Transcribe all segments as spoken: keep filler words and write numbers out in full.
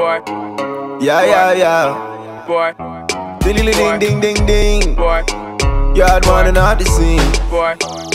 Bwoy. Yeah, yeah, yeah. Bwoy. Tililinlindindin. Bwoy. Yaadman and all the scene. Bwoy.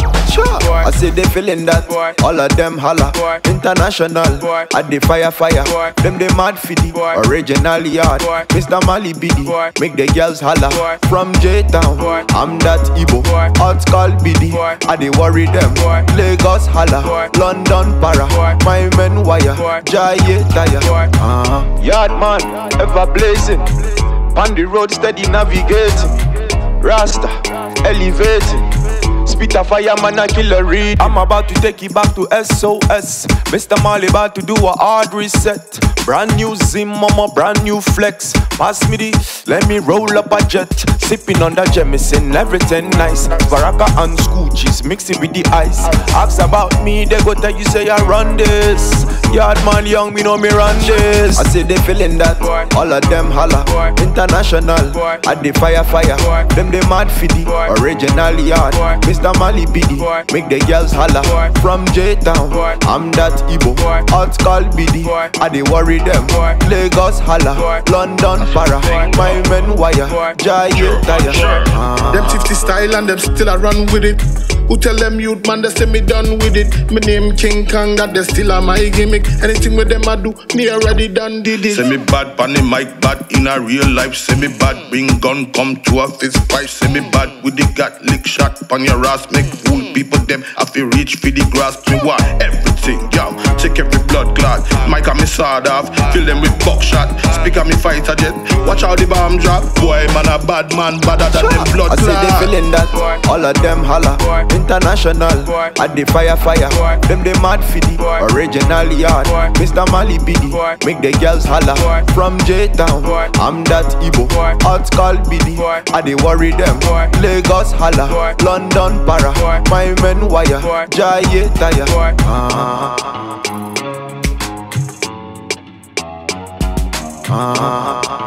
Sure. I say they feeling that. Boy. All of them holla. Boy. International. Boy. At the fire fire. Boy. Them they mad fiddy. Boy. Original Yaad. Boy. Mister Marley biddy. Boy. Make the girls holla. Boy. From J-Town. Boy. I'm that Igbo. Boy. Hotskull biddy. Boy. I they worry them. Boy. Lagos holla. Boy. London para. Boy. My men wire. Boy. Jaiye tire. Boy. Uh-huh. Yaadman ever blazing. On the road steady navigating. Rasta elevating. Spit a fireman a killer read. I'm about to take it back to S O S. Mister Marley about to do a hard reset. Brand new Zimm, Omo Brand new flex. Pass me the, let me roll up a jet. Sipping on that Jameson, everything nice. Paraga and Skoochies, mix it with the ice. Ask about me, they go tell you say I run this. Yaadman young, me know me run this. I say they feeling that. Boy. All of them holla. Boy. International. Boy. At the fire fire. Boy. Them they mad fiddy. Boy. Original Yaad. Boy. Mister Marley biddy. Boy. Make the girls holla. Boy. From J-Town. Boy. I'm that Igbo. Boy. Hotskull biddy. Boy. I they worry them. Boy. Lagos holla. Boy. London para. Boy. My men wire. Boy. Jaiye tire. Uh-huh. Them fifty style and them still a run with it. Who tell them youth man they say me done with it. Me name King Kong that they still a my gimmick. Anything with them I do, me already done did it. Say me bad, pan the mic bad in a real life. Say me bad, bring gun come to a fist fight. Say me bad with the gat lick shot pan your ass. Make fool people them have to reach for the grass. Me want everything, yo. Check every blood clot. Mic and me sawed off, fill them with buckshot. Speak on me fighter jet. Watch how the bomb drop. Boy man a bad man, badder than them blood I say they clot. feeling that. Boy. All of them holla. Boy. International. Boy. At the fire fire. Boy. Them they mad fiddy. Boy. Original Yaad. Boy. Mister Marley biddy. Boy. Make the girls holla. Boy. From J-Town. Boy. I'm that Igbo. Boy. Hotskull biddy. Boy. I they worry them. Boy. Lagos holla. Boy. London para. Boy. My men wire. Boy. Jaiye tire. Boy. Uh-huh. Uh-huh.